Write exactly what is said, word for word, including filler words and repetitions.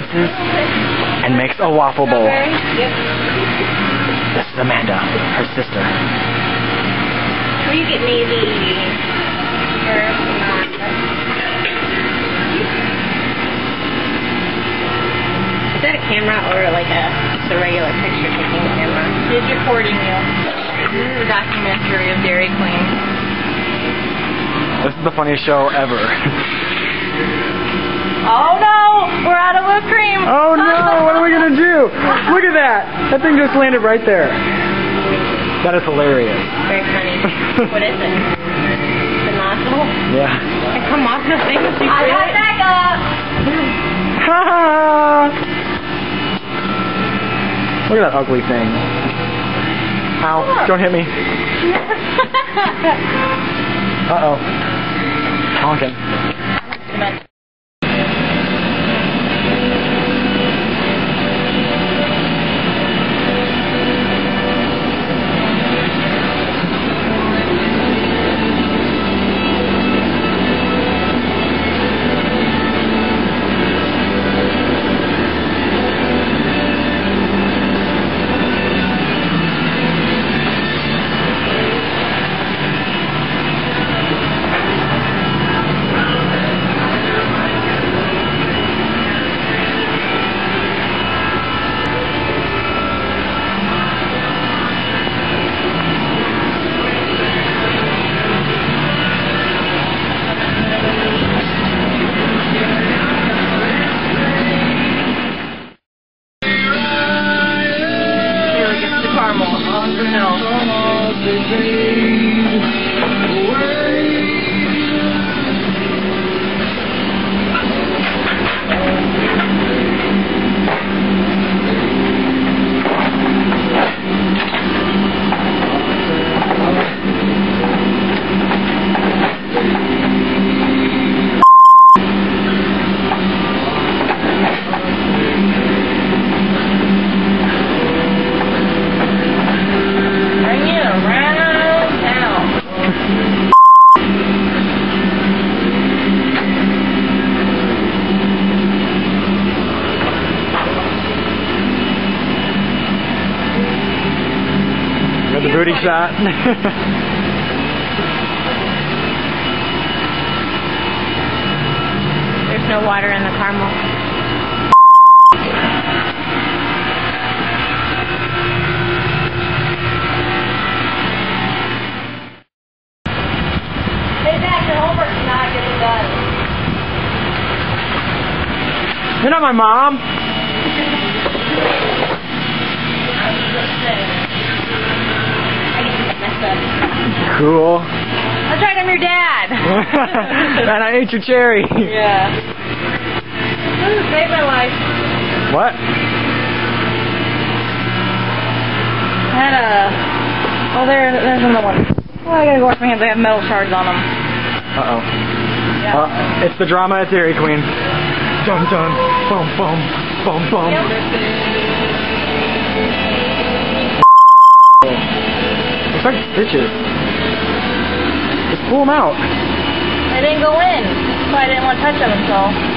juices and makes a waffle bowl. Yep. This is Amanda, her sister. Will you get me the first non? Is that a camera or like a just a regular picture taking camera? It's recording you. This is a documentary of Dairy Queen. This is the funniest show ever. Oh no! We're out of whipped cream! Oh no! What are we gonna do? Look at that! That thing just landed right there. That is hilarious. Very funny. What is it? The nozzle? Yeah. It come off the thing. I got back up! Look at that ugly thing. Ow. Don't hit me. Uh-oh. Honking. The booty shot. There's no water in the caramel. Hey, Dad, your homework's not getting done. You're not my mom. Cool. That's right, I'm your dad. And I ate your cherry. Yeah. This saved my life. What? I had a... Oh, there, there's another one. Oh, I gotta go wash my hands. I have metal shards on them. Uh-oh. Yeah. Uh, it's the drama at Dairy Queen. Dun dun. Boom, boom. Boom, boom. Yep. Looks like stitches. Just pull them out. They didn't go in, so I didn't want to touch them, so...